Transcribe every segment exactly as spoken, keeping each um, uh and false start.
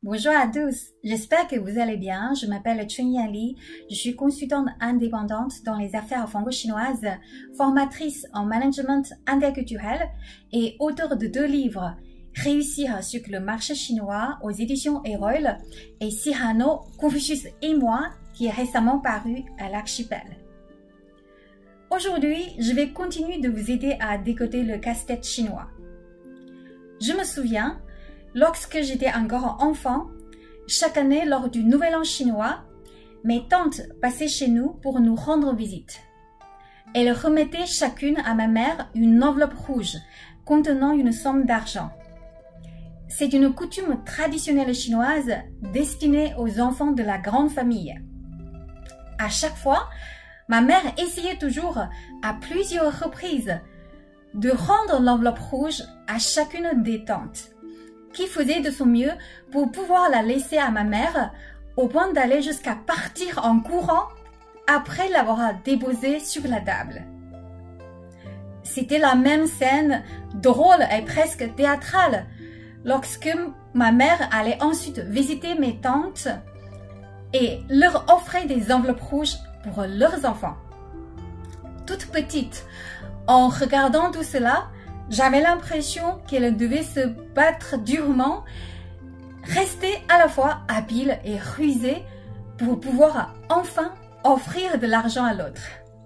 Bonjour à tous, j'espère que vous allez bien. Je m'appelle Chun-Yan Li, je suis consultante indépendante dans les affaires franco-chinoises, formatrice en management interculturel et auteure de deux livres, Réussir sur le marché chinois aux éditions Erol et Cyrano, Confucius et moi, qui est récemment paru à l'Archipel. Aujourd'hui, je vais continuer de vous aider à décoder le casse-tête chinois. Je me souviens, lorsque j'étais encore enfant, chaque année lors du Nouvel An chinois, mes tantes passaient chez nous pour nous rendre visite. Elles remettaient chacune à ma mère une enveloppe rouge contenant une somme d'argent. C'est une coutume traditionnelle chinoise destinée aux enfants de la grande famille. À chaque fois, ma mère essayait toujours, à plusieurs reprises, de rendre l'enveloppe rouge à chacune des tantes, qui faisait de son mieux pour pouvoir la laisser à ma mère, au point d'aller jusqu'à partir en courant après l'avoir déposée sur la table. C'était la même scène, drôle et presque théâtrale, lorsque ma mère allait ensuite visiter mes tantes et leur offrait des enveloppes rouges pour leurs enfants. Toute petite, en regardant tout cela, j'avais l'impression qu'elle devait se battre durement, rester à la fois habile et rusée pour pouvoir enfin offrir de l'argent à l'autre.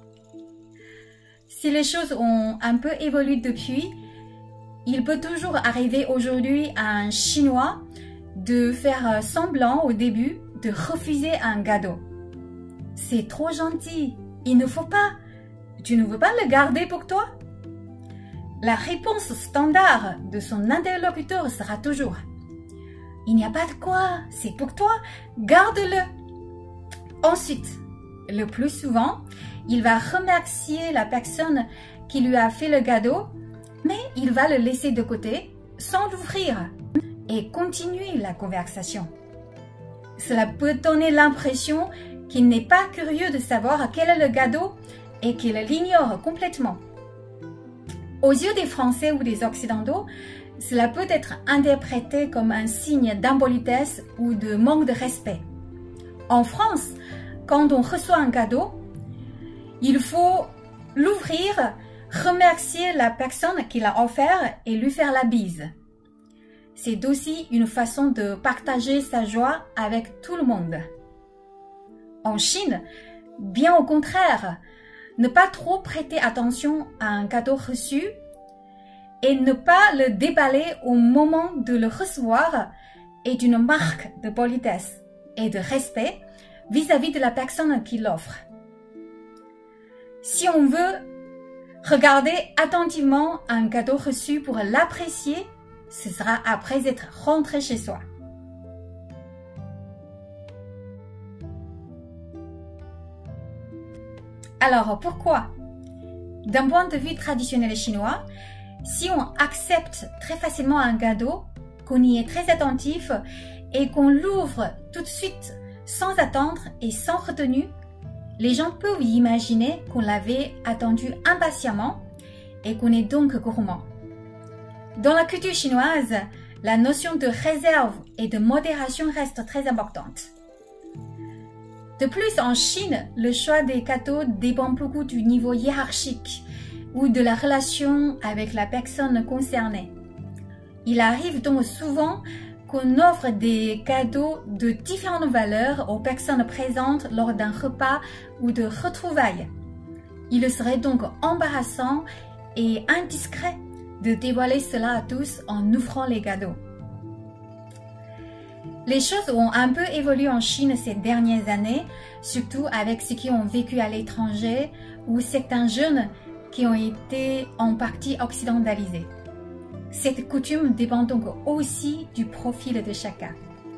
Si les choses ont un peu évolué depuis, il peut toujours arriver aujourd'hui à un Chinois de faire semblant au début de refuser un cadeau. C'est trop gentil, il ne faut pas. Tu ne veux pas le garder pour toi? La réponse standard de son interlocuteur sera toujours « Il n'y a pas de quoi, c'est pour toi, garde-le ». Ensuite, le plus souvent, il va remercier la personne qui lui a fait le cadeau, mais il va le laisser de côté sans l'ouvrir et continuer la conversation. Cela peut donner l'impression qu'il n'est pas curieux de savoir quel est le cadeau et qu'il l'ignore complètement. Aux yeux des Français ou des Occidentaux, cela peut être interprété comme un signe d'impolitesse ou de manque de respect. En France, quand on reçoit un cadeau, il faut l'ouvrir, remercier la personne qui l'a offert et lui faire la bise. C'est aussi une façon de partager sa joie avec tout le monde. En Chine, bien au contraire, ne pas trop prêter attention à un cadeau reçu et ne pas le déballer au moment de le recevoir est une marque de politesse et de respect vis-à-vis de la personne qui l'offre. Si on veut regarder attentivement un cadeau reçu pour l'apprécier, ce sera après être rentré chez soi. Alors, pourquoi? D'un point de vue traditionnel chinois, si on accepte très facilement un cadeau, qu'on y est très attentif et qu'on l'ouvre tout de suite sans attendre et sans retenue, les gens peuvent imaginer qu'on l'avait attendu impatiemment et qu'on est donc gourmand. Dans la culture chinoise, la notion de réserve et de modération reste très importante. De plus, en Chine, le choix des cadeaux dépend beaucoup du niveau hiérarchique ou de la relation avec la personne concernée. Il arrive donc souvent qu'on offre des cadeaux de différentes valeurs aux personnes présentes lors d'un repas ou de retrouvailles. Il serait donc embarrassant et indiscret de dévoiler cela à tous en ouvrant les cadeaux. Les choses ont un peu évolué en Chine ces dernières années, surtout avec ceux qui ont vécu à l'étranger ou certains jeunes qui ont été en partie occidentalisés. Cette coutume dépend donc aussi du profil de chacun.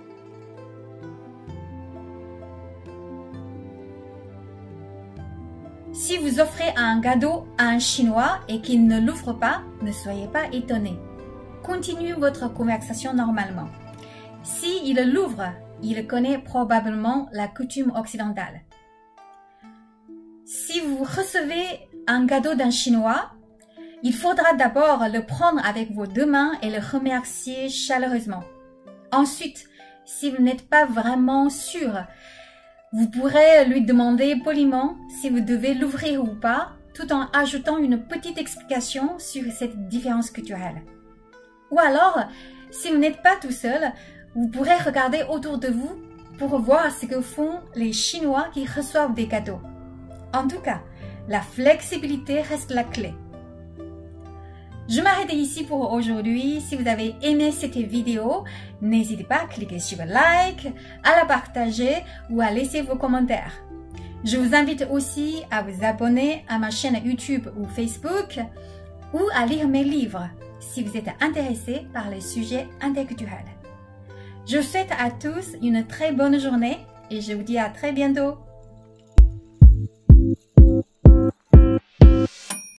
Si vous offrez un cadeau à un Chinois et qu'il ne l'ouvre pas, ne soyez pas étonnés. Continuez votre conversation normalement. S'il l'ouvre, il connaît probablement la coutume occidentale. Si vous recevez un cadeau d'un Chinois, il faudra d'abord le prendre avec vos deux mains et le remercier chaleureusement. Ensuite, Si vous n'êtes pas vraiment sûr, vous pourrez lui demander poliment si vous devez l'ouvrir ou pas, tout en ajoutant une petite explication sur cette différence culturelle. Ou alors, si vous n'êtes pas tout seul, vous pourrez regarder autour de vous pour voir ce que font les Chinois qui reçoivent des cadeaux. En tout cas, la flexibilité reste la clé. Je m'arrête ici pour aujourd'hui. Si vous avez aimé cette vidéo, n'hésitez pas à cliquer sur le like, à la partager ou à laisser vos commentaires. Je vous invite aussi à vous abonner à ma chaîne YouTube ou Facebook ou à lire mes livres si vous êtes intéressé par les sujets interculturels. Je vous souhaite à tous une très bonne journée et je vous dis à très bientôt.